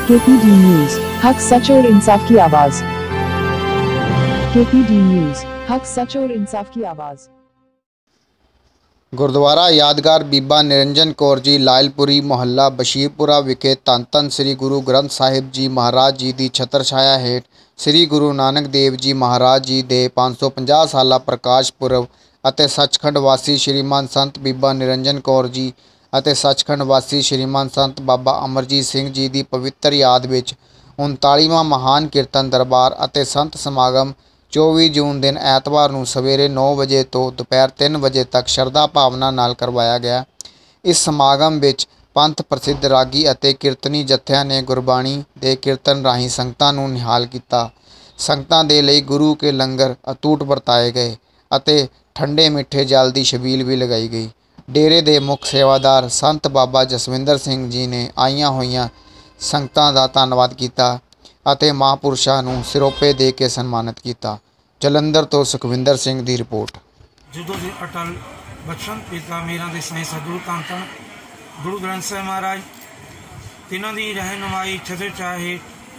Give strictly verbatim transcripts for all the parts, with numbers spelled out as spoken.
KPD news, हक सच और इंसाफ की आवाज। केपीडी न्यूज, हक सच और इंसाफ की आवाज। गुरुद्वारा यादगार बीबा निरंजन कौर जी लालपुरी मुहल्ला बशीरपुरा विखे धन धन श्री गुरु ग्रंथ साहिब जी महाराज जी की छत्र छाया हेठ श्री गुरु नानक देव जी महाराज जी के पाँच सौ पचास साला प्रकाश पुरब ਅਤੇ सचखंड वासी श्रीमान संत बीबा निरंजन कौर जी ਅਤੇ सचखंड वासी श्रीमान संत बाबा अमरजीत सिंह जी की पवित्र याद विच उनतालीवां महान कीर्तन दरबार ਅਤੇ संत समागम चौबीस जून दिन ਐਤਵਾਰ ਨੂੰ सवेरे नौ बजे तो दोपहर तीन बजे तक शरधा भावना नाल करवाया गया। इस समागम विच पंथ प्रसिद्ध रागी ਅਤੇ कीर्तनी जत्थियां ने गुरबाणी ਦੇ कीर्तन राही संगतां ਨੂੰ निहाल किया। संगतां दे लई गुरु के लंगर अटूट वरताए गए ਅਤੇ ठंडे मिठे जल की छबील भी लगाई गई। डेरे के मुख सेवादार संत बाबा जसविंदर सिंह जी ने आईयां होईयां संगतां दा धन्नवाद किया ਅਤੇ महापुरुषां ਨੂੰ सिरोपे दे के सन्मानित किया। जलंधर तो सुखविंदर सिंह की रिपोर्ट। ਜਦੋਂ ਦੇ ਅਟਲ ਬਖਸ਼ਣ ਪਿਤਾ ਮੇਰਾ ਦੇ ਸਾਈਂ ਸਤਿਗੁਰੂ ਧੰਨ ਧੰਨ ਗੁਰੂ ਗ੍ਰੰਥ ਸਾਹਿਬ ਮਹਾਰਾਜ ਤਿੰਨਾਂ ਦੀ ਰਹਿਨੁਮਾਈ ਛਤਰ ਚਾਹੇ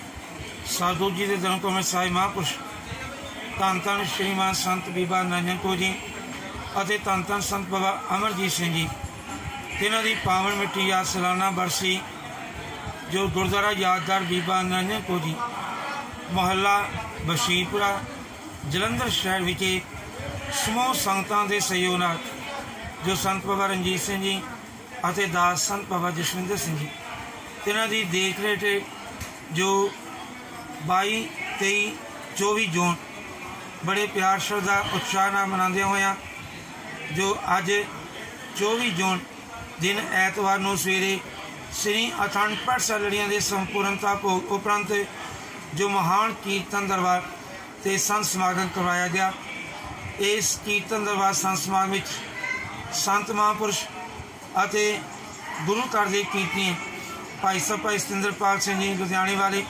ਸਾਧੂ ਜੀ ਦੇ ਜਨਮ ਤੋਂ ਸਾਹਿਬ ਮਹਾਂਪੁਰਸ਼ ਧੰਨ ਧੰਨ ਸ਼੍ਰੀਮਾਨ ਸੰਤ ਬੀਬਾ ਨਿਰੰਜਨ ਕੌਰ ਜੀ ਅਤੇ ਧੰਨ ਧੰਨ ਸੰਤ ਬਾਬਾ ਅਮਰਜੀਤ ਸਿੰਘ ਜੀ ਤਿੰਨਾਂ ਦੀ ਪਾਵਨ ਮਿੱਟੀ ਯਾਦ ਸਾਲਾਨਾ ਬਰਸੀ जो गुरुद्वारा यादगार बीबा निरंजन कौर जी मुहल्ला बशीरपुरा जलंधर शहर विखे समूह संगतां दे सहयोग नाल जो संत बाबा रणजीत सिंह जी ਅਤੇ दास संत बाबा जसविंदर सिंह जी तिन्हां दी देख रेख जो बाई तेई चौबी जून बड़े प्यार श्रद्धा उत्साह नाल मनाते होया जो अज चौबी जून दिन ਐਤਵਾਰ ਨੂੰ सवेरे श्री अखंड पाठ सालड़ियां के संपूर्णता भोग उपरंत जो महान कीर्तन दरबार ते संत समागम करवाया गया। इस कीर्तन दरबार संत समागम में संत महापुरुष ਅਤੇ गुरु घर के कीर्तनी भाई साहब भाई सतिंदरपाल सिंह जी लुधियाने वाले,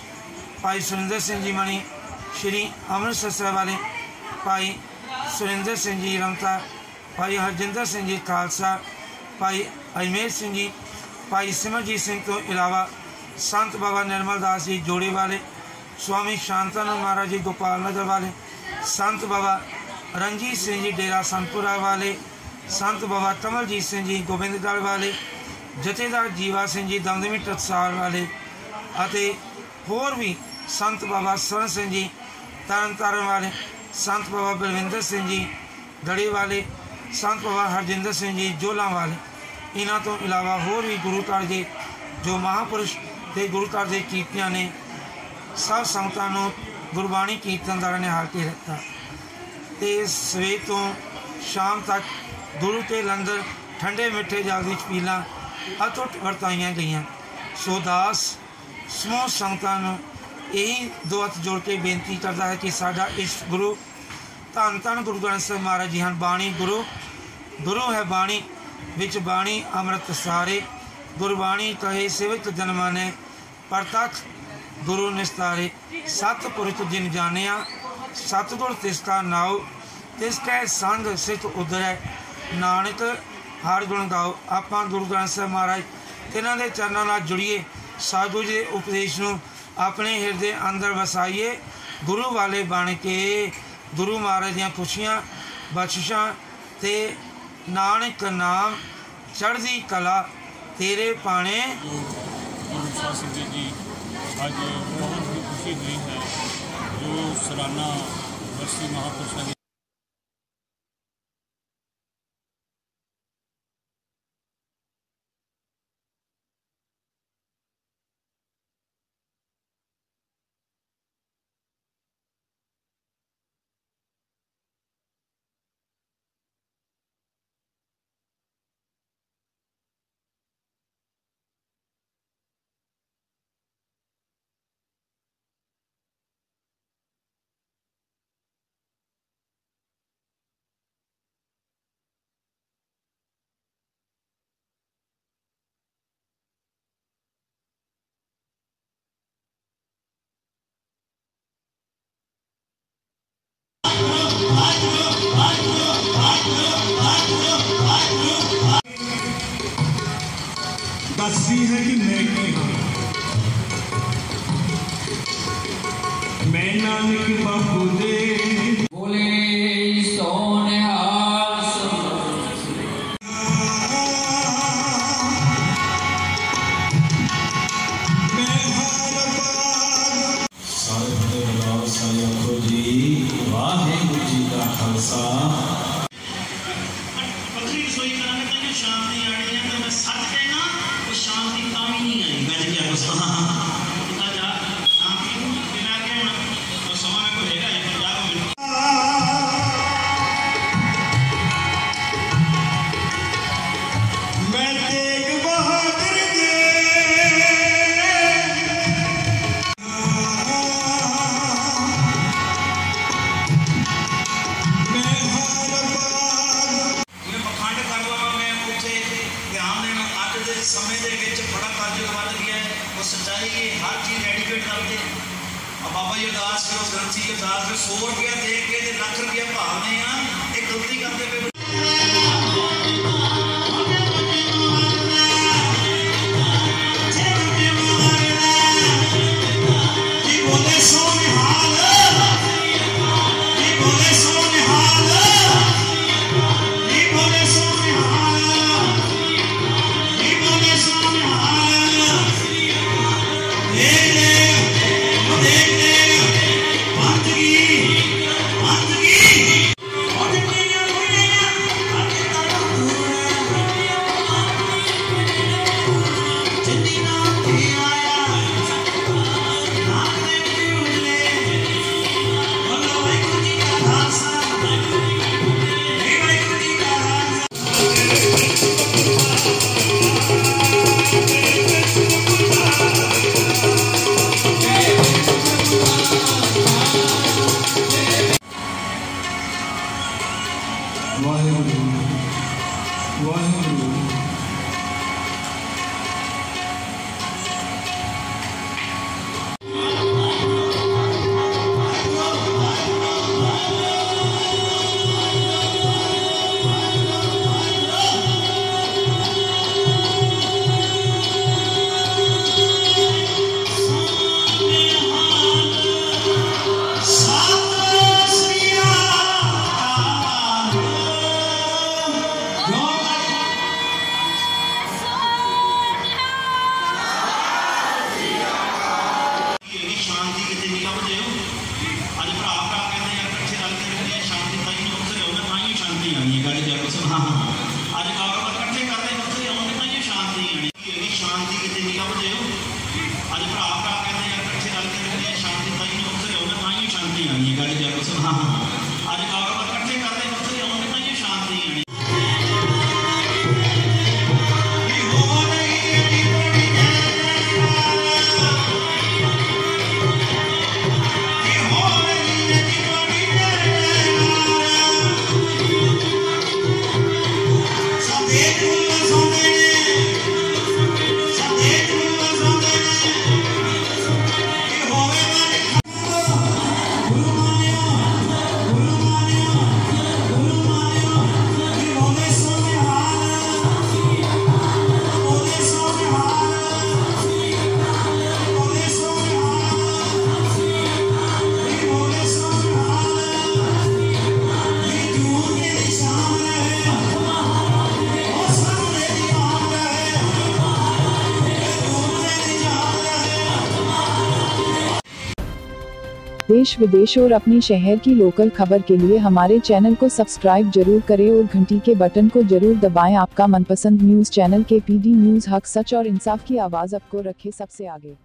भाई सुरिंदर सिंह जी मणि श्री अमृतसर वाले, भाई सुरिंदर सिंह जी रमता, भाई हरजिंदर सिंह जी खालसा, भाई अजमेर सिंह जी, भाई सिमरजीत सिंह तो इलावा संत बाबा निर्मल दास जी जोड़े वाले, स्वामी शांतानंद महाराज जी गोपाल नगर वाले, संत बाबा रणजीत सिंह जी डेरा संतपुरा वाले, संत बाबा कमलजीत सिंह जी गोबिंदगढ़ वाले, जथेदार जीवा सिंह जी दमदमी टकसाल वाले ਅਤੇ होर भी संत बाबा स्वर्ण सिंह जी तरन तारण वाले, संत बाबा बलविंदर सिंह जी गढ़े वाले, संत बाबा हरजिंदर सिंह जी जोला वाले। इन्हों तो इलावा होर भी गुरु घर के जो महापुरुष के गुरु घर के कीर्तियां ने सब संगतां नूं गुरबाणी कीर्तन द्वारा निहाल के रखा। तो सवेर तो शाम तक गुरु के लंगर ठंडे मिठे जल की छबीलां अटुट वरताईयां गईयां। सो दास समूह संगतां नूं यही दो हथ जोड़ के बेनती करता है कि साडा इस गुरु धन धन गुरु ग्रंथ साहिब महाराज जी हैं बाणी गुरु गुरु है बाणी विच बाणी अमृत सारे गुरबाणी कहे सेवक जनमाने परतख गुरु निस्तारे सतपुरुष जिन जानिया सतगुर तिसका नाव तिसकै संग सिख उधरै नानक हर गुण गाओ। आपां गुरु ग्रंथ साहिब महाराज तिन्हां दे चरनां नाल जुड़िए, साधु जी दे उपदेश नूं अपने हिरदे अंदर वसाइए, गुरु वाले बन के गुरु महाराज दीआं खुशियां बख्शिशां ते नानक नाम चढ़दी कला तेरे पाने। जी जी आज बहुत ही खुशी हुई है जो सालाना बरसी महापुरुषों दसी है कि मैं की नानक बापू दे बोले सोनिहाल सारे बड़े बलाव सारे आखो जी वाहेगुरु जी का खालसा पत्नी सोई कराने का जो शांति आनी है तो मैं सच कहना वो शांति तां ही नहीं आई मैं क्या गुस्सा पता जा शांति बिना के तो समय को रहेगा ये पंजाब में मैं तेग बहादुर दे मैं पखंड कर लवां मैं उत्थे ध्यान देना अज दे समय दे विच बड़ा कर्ज वध गया है वो सच्चाई है हर चीज रेडीमेड करते अब बाबा जी अरदास करो ग्रंथी जी अरदास करो सौ रुपया दे के ते लख रुपया भावने आ ये गलती करते पे जी बोले सोनिहाल जी बोले सोनिहाल जी बोले सोनिहाल जी बोले सोनिहाल देख ले वो देख ले बंदगी बंदगी और दुनिया दुनिया आके तारा जिंदगी ना भी आया नाम दे उड़ले बोलो वाहिगुरु जी का खालसा वाहिगुरु जी का खालसा वाहेगुरु वाहेगुरु शांति कितने नहीं लभदे हो अज भरा भरा कहते यार कट्ठे रल के रहने शांति ताई ने उत्थे रहो तां ही शांति आनी है गल जब सुन हाँ हाँ अज कारोबार कट्ठे करते उत्थे रहो तां ही शांति आनी है शांति कितने नहीं लभदे हो अज भरा भरा कहते यार कट्ठे रल के रहने शांति ताई ने उत्थे रहो तां ही शांति आनी है गल जब सुन हाँ हाँ अज कारोबार कट्ठे करते उत्थे रहो तां ही शांति आनी देश विदेश और अपने शहर की लोकल खबर के लिए हमारे चैनल को सब्सक्राइब जरूर करें और घंटी के बटन को जरूर दबाएं। आपका मनपसंद न्यूज चैनल के पी डी न्यूज हक सच और इंसाफ की आवाज आपको रखे सबसे आगे।